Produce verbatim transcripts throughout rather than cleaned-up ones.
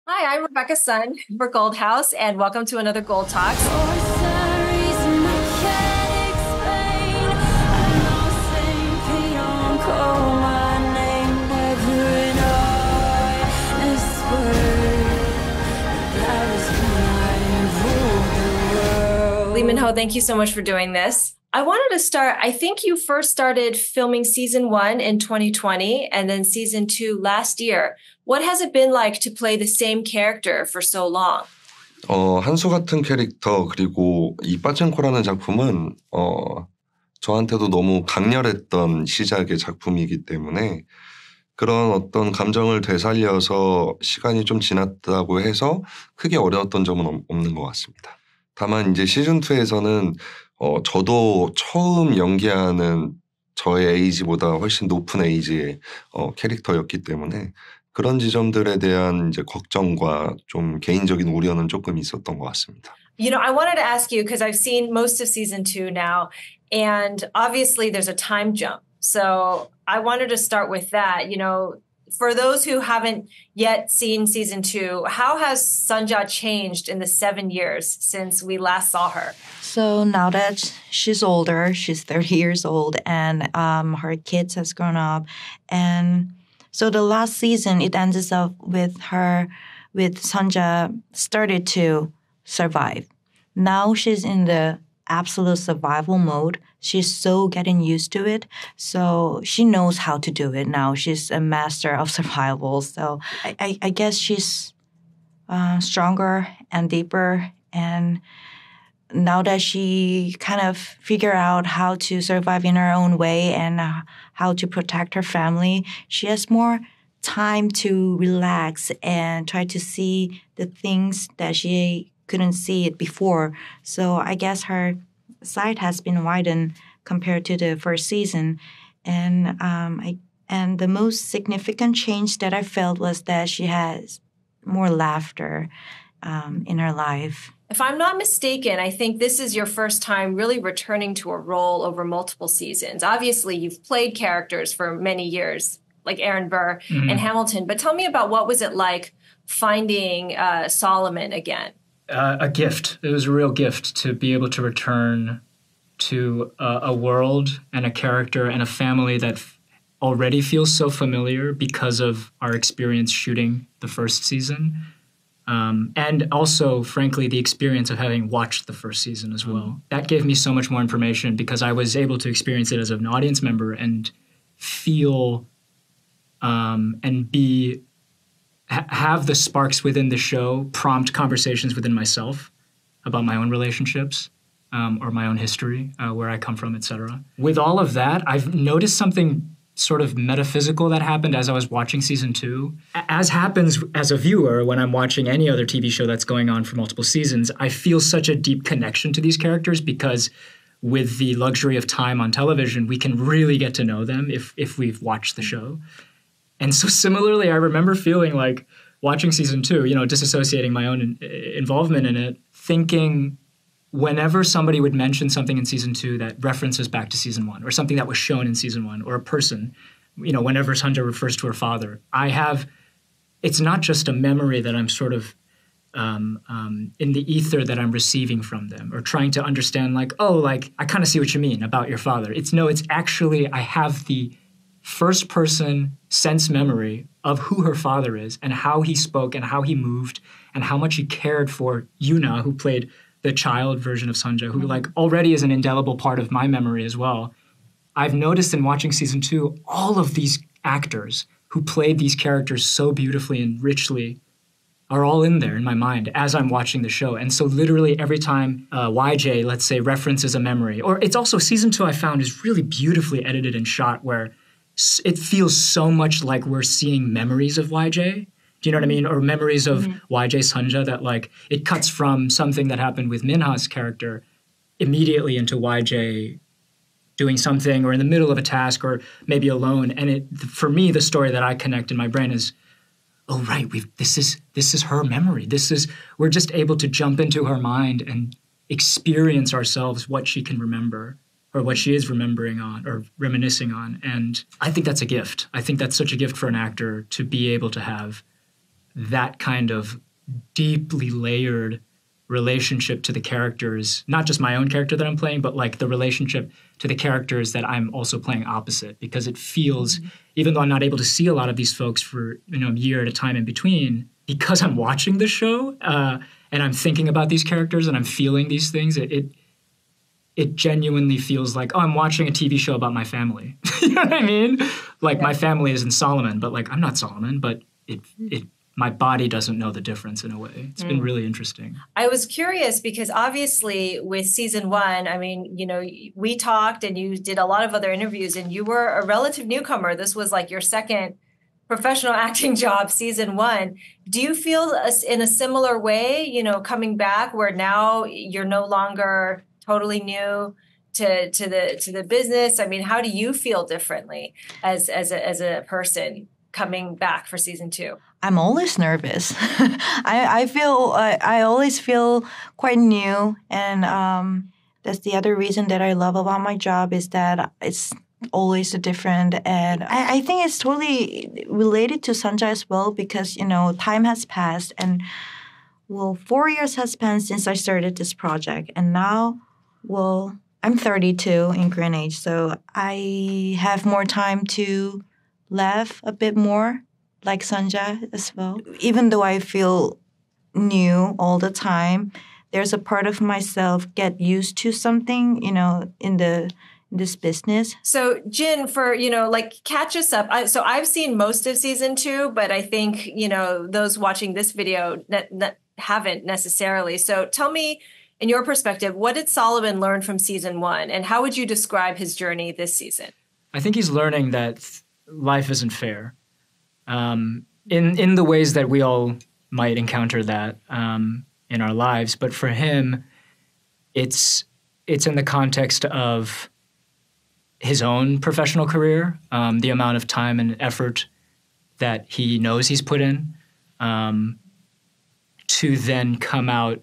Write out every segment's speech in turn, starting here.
Hi, I'm Rebecca Sun for Gold House, and welcome to another Gold Talks. Lee Minho, thank you so much for doing this. I wanted to start, I think you first started filming season one in twenty twenty and then season two last year. What has it been like to play the same character for so long? 어, 한수 같은 캐릭터 그리고 이 빠친코라는 작품은 어, 저한테도 너무 강렬했던 시작의 작품이기 때문에 그런 어떤 감정을 되살려서 시간이 좀 지났다고 해서 크게 어려웠던 점은 없는 것 같습니다. 다만 이제 시즌이에서는 어, 저도 처음 연기하는 저의 에이지보다 훨씬 높은 에이지의 어, 캐릭터였기 때문에 그런 지점들에 대한 이제 걱정과 좀 개인적인 우려는 조금 있었던 것 같습니다. You know, I wanted to ask you because I've seen most of season two now, and obviously there's a time jump. So I wanted to start with that. You know, for those who haven't yet seen season two, how has Sunja changed in the seven years since we last saw her? So now that she's older, she's thirty years old, and um, her kids has grown up, and so the last season it ends up with her, with Sunja started to survive. Now she's in the absolute survival mode. She's so getting used to it. So she knows how to do it now. She's a master of survival. So I, I, I guess she's uh, stronger and deeper. And now that she kind of figure out how to survive in her own way and uh, how to protect her family, she has more time to relax and try to see the things that she couldn't see it before. So I guess her sight has been widened compared to the first season. And um, I, and the most significant change that I felt was that she has more laughter um, in her life. If I'm not mistaken, I think this is your first time really returning to a role over multiple seasons. Obviously, you've played characters for many years, like Aaron Burr mm-hmm. and Hamilton. But tell me about what was it like finding uh, Solomon again? Uh, a gift. It was a real gift to be able to return to uh, a world and a character and a family that f- already feels so familiar because of our experience shooting the first season. Um, and also, frankly, the experience of having watched the first season as well. Mm. That gave me so much more information because I was able to experience it as an audience member and feel um, and be ha- have the sparks within the show prompt conversations within myself about my own relationships um, or my own history, uh, where I come from, et cetera. With all of that, I've noticed something sort of metaphysical that happened as I was watching season two. As happens as a viewer when I'm watching any other T V show that's going on for multiple seasons, I feel such a deep connection to these characters because with the luxury of time on television, we can really get to know them if if we've watched the show. And so similarly, I remember feeling like watching season two, you know, disassociating my own in, involvement in it, thinking whenever somebody would mention something in season two that references back to season one or something that was shown in season one or a person, you know, whenever Sunja refers to her father, I have, it's not just a memory that I'm sort of um, um, in the ether that I'm receiving from them or trying to understand like, oh, like, I kind of see what you mean about your father. It's no, it's actually, I have the first person sense memory of who her father is and how he spoke and how he moved and how much he cared for Yuna, who played the child version of Sunja, who like already is an indelible part of my memory as well. I've noticed in watching season two, all of these actors who played these characters so beautifully and richly are all in there in my mind as I'm watching the show. And so literally every time uh, Y J, let's say, references a memory, or it's also season two I found is really beautifully edited and shot where it feels so much like we're seeing memories of Y J. Do you know what I mean? Or memories of mm-hmm. Y J Sunja that like, it cuts from something that happened with Minha's character immediately into Y J doing something or in the middle of a task or maybe alone. And it, for me, the story that I connect in my brain is, oh, right, we've, this is, this is her memory. This is, we're just able to jump into her mind and experience ourselves what she can remember or what she is remembering on or reminiscing on. And I think that's a gift. I think that's such a gift for an actor to be able to have that kind of deeply layered relationship to the characters, not just my own character that I'm playing, but like the relationship to the characters that I'm also playing opposite, because it feels, mm-hmm. even though I'm not able to see a lot of these folks for, you know, a year at a time in between, because I'm watching the show uh, and I'm thinking about these characters and I'm feeling these things, it, it it genuinely feels like, oh, I'm watching a T V show about my family. You know what I mean? Like, yeah. My family isn't Solomon, but like, I'm not Solomon, but it it my body doesn't know the difference in a way. It's mm. been really interesting. I was curious because obviously with season one, I mean, you know, we talked and you did a lot of other interviews and you were a relative newcomer. This was like your second professional acting job, season one. Do you feel in a similar way, you know, coming back where now you're no longer totally new to, to the to the business? I mean, how do you feel differently as as a, as a person coming back for season two? I'm always nervous. I, I feel I, I always feel quite new, and um, that's the other reason that I love about my job is that it's always different, and I, I think it's totally related to Sunja as well because you know time has passed, and well, four years has passed since I started this project, and now, well, I'm thirty-two in Greenwich, so I have more time to laugh a bit more, like Sunja as well. Even though I feel new all the time, there's a part of myself get used to something, you know, in the in this business. So Jin, for, you know, like catch us up. I, so I've seen most of season two, but I think, you know, those watching this video ne- ne- haven't necessarily. So tell me, in your perspective, what did Solomon learn from season one, and how would you describe his journey this season? I think he's learning that life isn't fair, um, in in the ways that we all might encounter that um, in our lives. But for him, it's it's in the context of his own professional career, um, the amount of time and effort that he knows he's put in, um, to then come out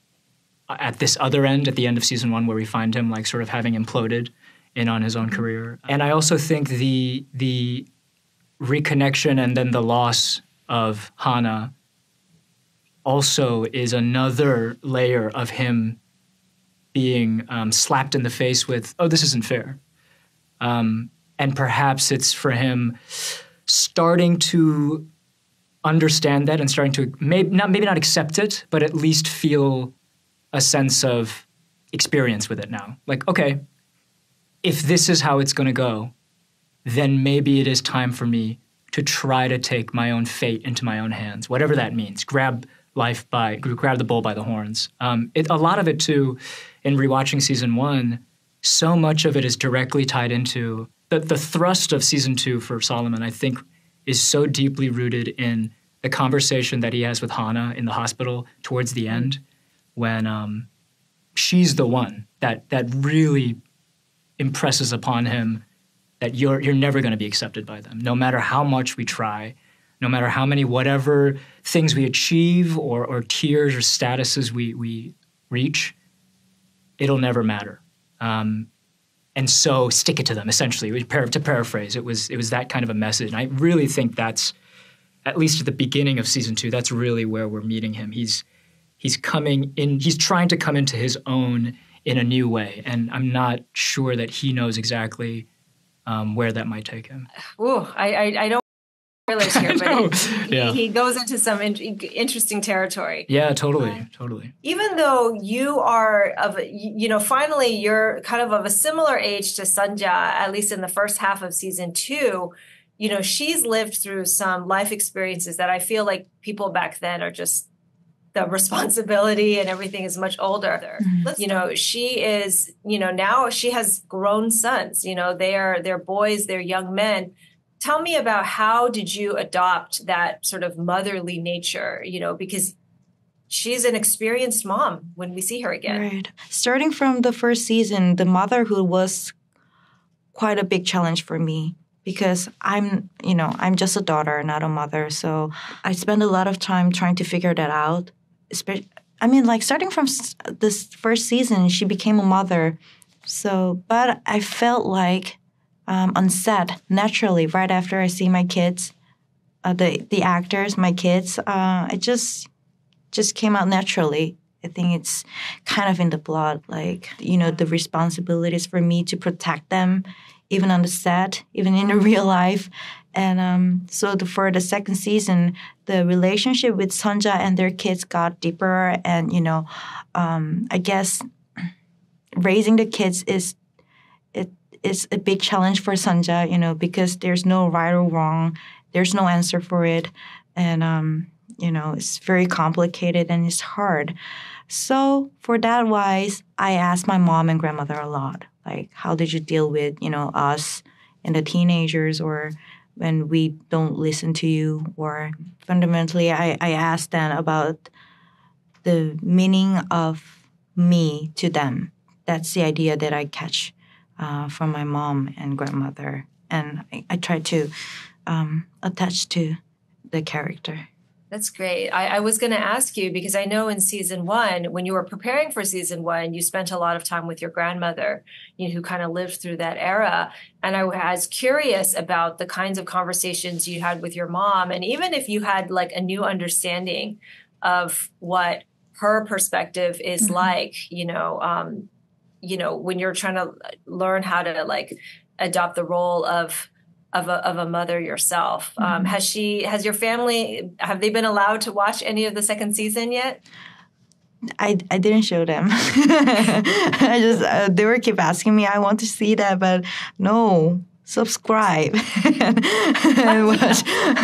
at this other end, at the end of season one, where we find him like sort of having imploded in on his own career. And I also think the the reconnection and then the loss of Hana also is another layer of him being um, slapped in the face with, oh, this isn't fair. Um, and perhaps it's for him starting to understand that and starting to maybe not maybe not accept it, but at least feel a sense of experience with it now. Like, okay, if this is how it's going to go, then maybe it is time for me to try to take my own fate into my own hands, whatever that means. Grab life by, grab the bull by the horns. Um, it, a lot of it, too, in rewatching season one, so much of it is directly tied into the, the thrust of season two for Solomon, I think, is so deeply rooted in the conversation that he has with Hana in the hospital towards the end, when um, she's the one that that really impresses upon him that you're you're never going to be accepted by them, no matter how much we try, no matter how many whatever things we achieve or or tiers or statuses we we reach, it'll never matter. Um, and so stick it to them. Essentially, to paraphrase, it was it was that kind of a message. And I really think that's, at least at the beginning of season two, that's really where we're meeting him. He's He's coming in, he's trying to come into his own in a new way. And I'm not sure that he knows exactly um, where that might take him. Ooh, I, I, I don't realize here, but he, yeah. he goes into some in, interesting territory. Yeah, totally, uh, totally. Even though you are of, you know, finally you're kind of of a similar age to Sunja, at least in the first half of season two, you know, she's lived through some life experiences that I feel like people back then are just, the responsibility and everything is much older. Mm-hmm. You know, she is, you know, now she has grown sons, you know, they are, they're boys, they're young men. Tell me about how did you adopt that sort of motherly nature, you know, because she's an experienced mom when we see her again. Right. Starting from the first season, the motherhood was quite a big challenge for me. Because I'm, you know, I'm just a daughter, not a mother. So I spend a lot of time trying to figure that out. I mean, like starting from this first season, she became a mother. So, but I felt like um, on set, naturally, right after I see my kids, uh, the the actors, my kids, uh, it just just came out naturally. I think it's kind of in the blood, like, you know, the responsibilities for me to protect them, even on the set, even in the real life. And um, so the, for the second season, the relationship with Sunja and their kids got deeper. And, you know, um, I guess raising the kids is it is a big challenge for Sunja, you know, because there's no right or wrong. There's no answer for it. And, um, you know, it's very complicated and it's hard. So for that wise, I asked my mom and grandmother a lot. Like, how did you deal with, you know, us and the teenagers, or when we don't listen to you? Or fundamentally, I, I asked them about the meaning of me to them. That's the idea that I catch uh, from my mom and grandmother. And I, I try to um, attach to the character. That's great. I, I was going to ask you, because I know in season one, when you were preparing for season one, you spent a lot of time with your grandmother, you know, who kind of lived through that era. And I was curious about the kinds of conversations you had with your mom, and even if you had like a new understanding of what her perspective is mm-hmm. like, you know, um, you know, when you're trying to learn how to like adopt the role of Of a of a mother yourself. Um, mm-hmm. Has she? Has your family? Have they been allowed to watch any of the second season yet? I, I didn't show them. I just uh, they were keep asking me. I want to see that, but no. Subscribe and watch.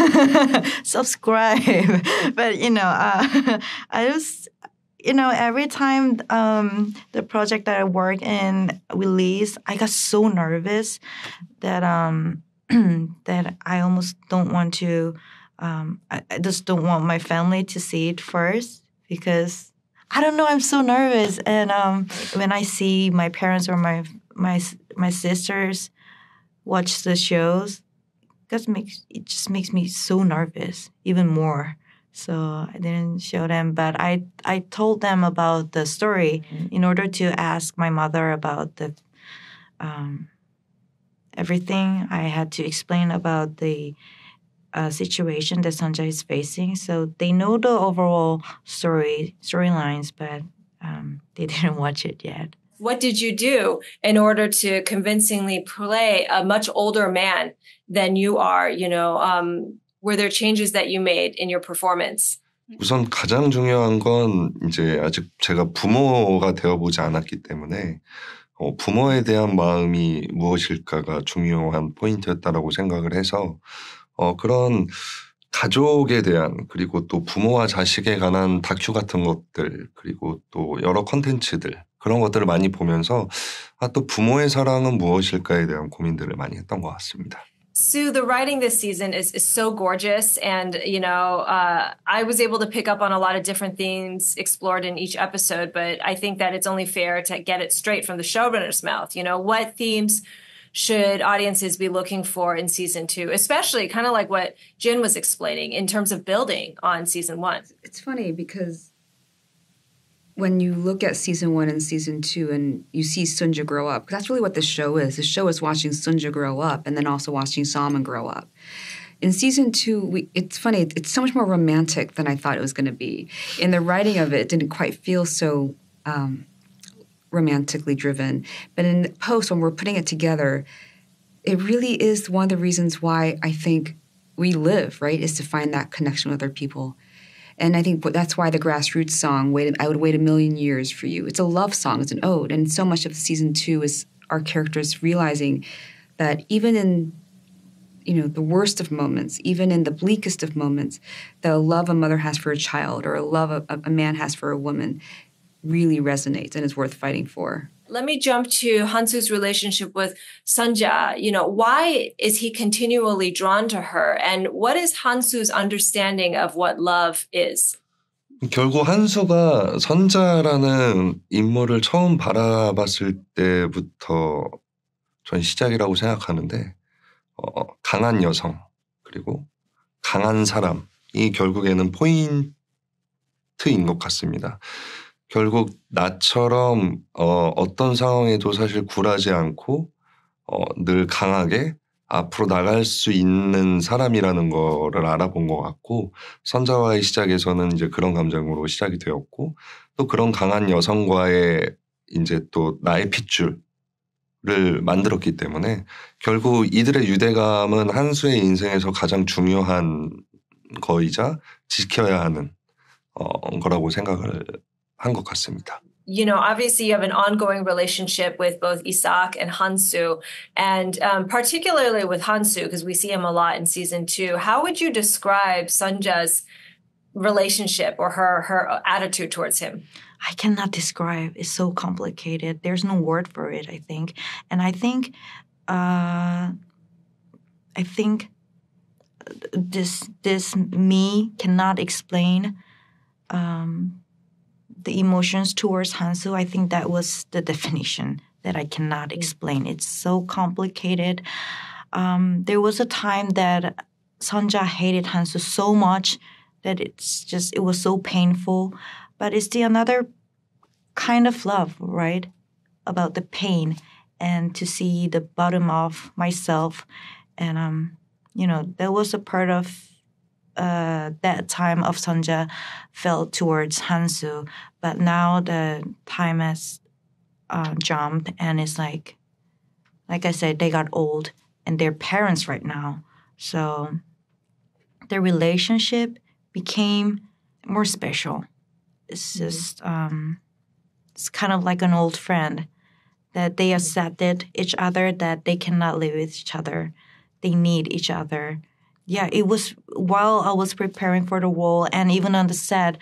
Subscribe. But you know, uh, I just. You know, every time um, the project that I work in released, I got so nervous that um. that I almost don't want to, um, I, I just don't want my family to see it first, because I don't know, I'm so nervous. And um, when I see my parents or my my my sisters watch the shows, that makes it just makes me so nervous, even more. So I didn't show them, but I I told them about the story in order to ask my mother about the. Um, Everything I had to explain about the uh, situation that Sunja is facing. So they know the overall story storylines, but um, they didn't watch it yet. What did you do in order to convincingly play a much older man than you are? You know, um, were there changes that you made in your performance? 우선 가장 중요한 건 이제 아직 제가 부모가 되어보지 않았기 때문에 어, 부모에 대한 마음이 무엇일까가 중요한 포인트였다라고 생각을 해서 어, 그런 가족에 대한, 그리고 또 부모와 자식에 관한 다큐 같은 것들, 그리고 또 여러 콘텐츠들, 그런 것들을 많이 보면서 아, 또 부모의 사랑은 무엇일까에 대한 고민들을 많이 했던 것 같습니다. Sue, the writing this season is, is so gorgeous. And, you know, uh, I was able to pick up on a lot of different themes explored in each episode, but I think that it's only fair to get it straight from the showrunner's mouth. You know, what themes should audiences be looking for in season two, especially kind of like what Jin was explaining in terms of building on season one? It's funny because when you look at season one and season two and you see Sunja grow up, because that's really what the show is. The show is watching Sunja grow up and then also watching Salman grow up. In season two, we, it's funny, it's so much more romantic than I thought it was going to be. In the writing of it, it didn't quite feel so um, romantically driven. But in the post, when we're putting it together, it really is one of the reasons why I think we live, right, is to find that connection with other people. And I think that's why the grassroots song, wait, I Would Wait a Million Years for You, it's a love song, it's an ode. And so much of season two is our characters realizing that even in, you know, the worst of moments, even in the bleakest of moments, the love a mother has for a child or a love a, a man has for a woman really resonates and is worth fighting for. Let me jump to Han-Soo's relationship with Sunja. You know, why is he continually drawn to her? And what is Han-Soo's understanding of what love is? 결국 한수가 선자라는 인물을 처음 바라봤을 때부터 전 시작이라고 생각하는데 어, 강한 여성 그리고 강한 사람이 결국에는 포인트인 것 같습니다. 결국 나처럼 어, 어떤 상황에도 사실 굴하지 않고 어, 늘 강하게 앞으로 나갈 수 있는 사람이라는 거를 알아본 것 같고 선자와의 시작에서는 이제 그런 감정으로 시작이 되었고 또 그런 강한 여성과의 이제 또 나의 핏줄을 만들었기 때문에 결국 이들의 유대감은 한수의 인생에서 가장 중요한 거이자 지켜야 하는 어, 거라고 생각을 한 것 같습니다. You know, obviously you have an ongoing relationship with both Isak and Hansu, and um, particularly with Hansu, because we see him a lot in season two. How would you describe Sunja's relationship or her her attitude towards him? I cannot describe. It's so complicated. There's no word for it, I think. And I think, uh, I think this this me cannot explain um, the emotions towards Hansu. I think that was the definition that I cannot explain. It's so complicated. Um, there was a time that Sunja hated Hansu so much that it's just it was so painful. But it's the another kind of love, right? About the pain and to see the bottom of myself. And, um, you know, there was a part of uh, that time of Sunja felt towards Hansu. But now the time has uh, jumped and it's like, like I said, they got old and they're parents right now. So their relationship became more special. It's just, um, it's kind of like an old friend that they accepted each other, that they cannot live with each other. They need each other. Yeah, it was while I was preparing for the role and even on the set,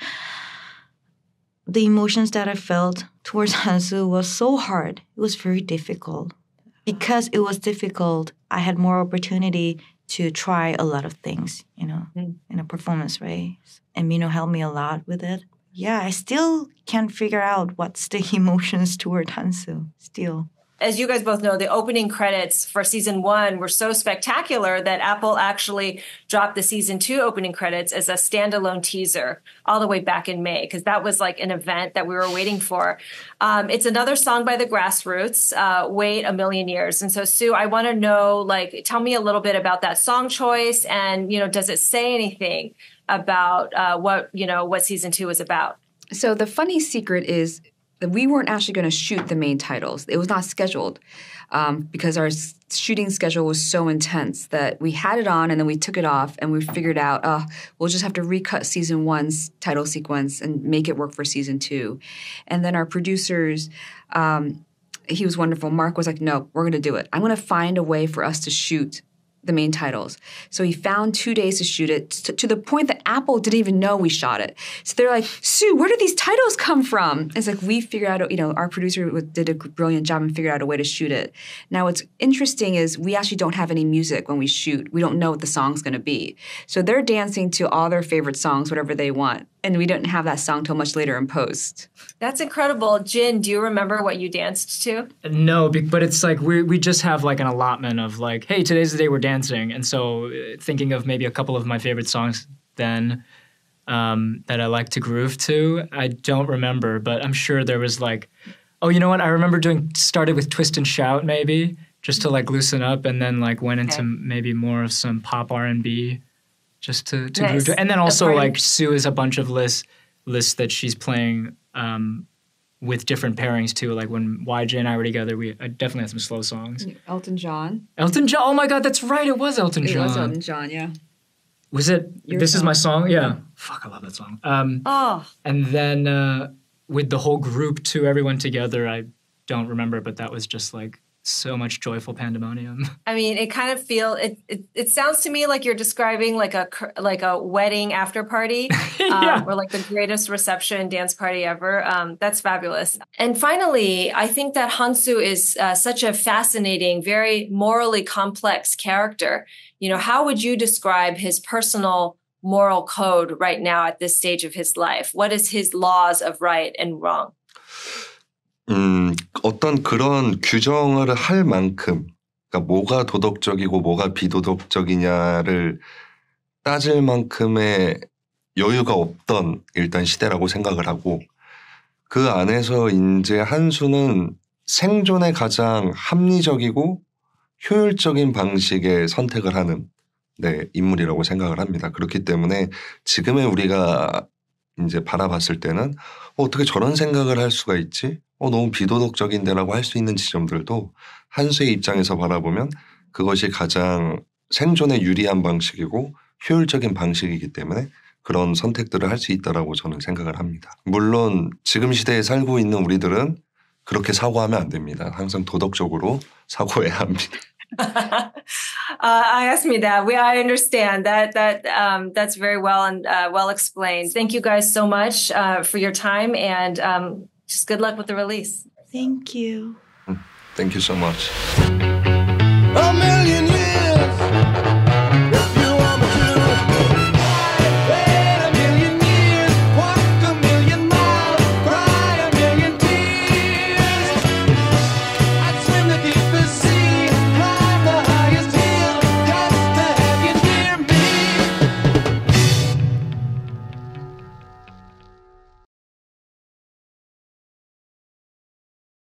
the emotions that I felt towards Hansu was so hard. It was very difficult. Because it was difficult, I had more opportunity to try a lot of things, you know, mm. in a performance way. And Minho helped me a lot with it. Yeah, I still can't figure out what's the emotions toward Hansu, still. As you guys both know, the opening credits for season one were so spectacular that Apple actually dropped the season two opening credits as a standalone teaser all the way back in May, because that was like an event that we were waiting for. Um, it's another song by the Grassroots, uh, Wait a Million Years. And so, Sue, I want to know, like, tell me a little bit about that song choice and, you know, does it say anything about uh, what, you know, what season two is about? So the funny secret is that we weren't actually going to shoot the main titles. It was not scheduled um, because our s- shooting schedule was so intense that we had it on and then we took it off and we figured out, oh, we'll just have to recut season one's title sequence and make it work for season two. And then our producers, um, he was wonderful. Mark was like, no, we're going to do it. I'm going to find a way for us to shoot the main titles. So he found two days to shoot it to, to the point that Apple didn't even know we shot it. So they're like, Sue, where did these titles come from? It's like we figured out, you know, our producer did a brilliant job and figured out a way to shoot it. Now what's interesting is we actually don't have any music when we shoot. We don't know what the song's going to be. So they're dancing to all their favorite songs, whatever they want. And we didn't have that song till much later in post. That's incredible. Jin, do you remember what you danced to? No, but it's like we we just have like an allotment of like, hey, today's the day we're dancing. And so thinking of maybe a couple of my favorite songs then um, that I like to groove to, I don't remember, but I'm sure there was like, oh, you know what? I remember doing, started with Twist and Shout maybe, just to like loosen up and then like went into okay. maybe more of some pop R and B. Just to, to nice. groove to. And then also like Sue is a bunch of lists lists that she's playing um, with different pairings too. Like when Y J and I were together, we I definitely had some slow songs. Elton John. Elton John. Oh my God, that's right. It was Elton it John. It was Elton John, yeah. Was it? Your this song. Is my song? Yeah. Fuck, I love that song. Um, oh. And then uh, with the whole group too, everyone together, I don't remember, but that was just like so much joyful pandemonium. I mean, it kind of feel it, it. It sounds to me like you're describing like a like a wedding after party, yeah. um, or like the greatest reception dance party ever. Um, that's fabulous. And finally, I think that Hansu is uh, such a fascinating, very morally complex character. You know, how would you describe his personal moral code right now at this stage of his life? What is his laws of right and wrong? 음, 어떤 그런 규정을 할 만큼, 그러니까 뭐가 도덕적이고 뭐가 비도덕적이냐를 따질 만큼의 여유가 없던 일단 시대라고 생각을 하고, 그 안에서 이제 한수는 생존에 가장 합리적이고 효율적인 방식의 선택을 하는 네, 인물이라고 생각을 합니다. 그렇기 때문에 지금의 우리가 이제 바라봤을 때는 어, 어떻게 저런 생각을 할 수가 있지? 어, 너무 비도덕적인데라고 할 수 있는 지점들도 한수의 입장에서 바라보면 그것이 가장 생존에 유리한 방식이고 효율적인 방식이기 때문에 그런 선택들을 할 수 있다라고 저는 생각을 합니다. 물론 지금 시대에 살고 있는 우리들은 그렇게 사고하면 안 됩니다. 항상 도덕적으로 사고해야 합니다. uh, I asked me that. We, I understand that. That um, that's very well and uh, well explained. Thank you guys so much uh, for your time, and um, just good luck with the release. Thank you. Thank you so much.